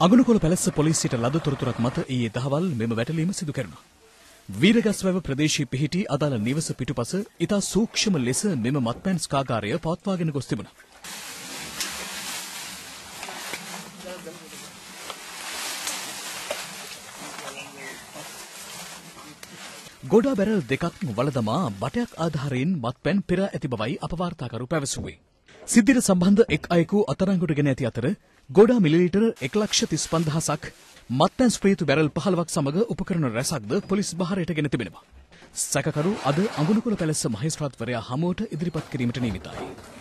අගනුකොළ පැලැස්ස පොලිසියට ලද තොරතුරක් මත ඊයේ දහවල් මෙම වැටලීම සිදු කෙරුණා. වීරගස්වැව ප්‍රදේශයේ පිහිටි අදාළ නිවස පිටුපස ඉතා සූක්ෂම ලෙස මෙම මත්පැන් ස්කාගාරය පවත්වාගෙන ගොස් තිබුණා. ගොඩා බැරල් දෙකක් වලදමා බටයක් ආධාරයෙන් මත්පැන් පෙර ඇති බවයි අප වාර්තාකරු පැවසුවේ. සිද්ධියට සම්බන්ධ එක් අයෙකු අත්අඩංගුවට ගෙන ඇති අතර ගොඩා මිලිලීටර් 1,35,000ක් මත්පැන් ස්ප්‍රේතු බැරල් 15ක් සමග උපකරණ රැසක්ද පොලිස් භාරයට ගෙන තිබෙනවා. සැකකරු අද අගනුකොළ පැලැස්ස මහේස්ත්‍රාත්වරයා හමුවට ඉදිරිපත් කිරීමට නියමිතයි.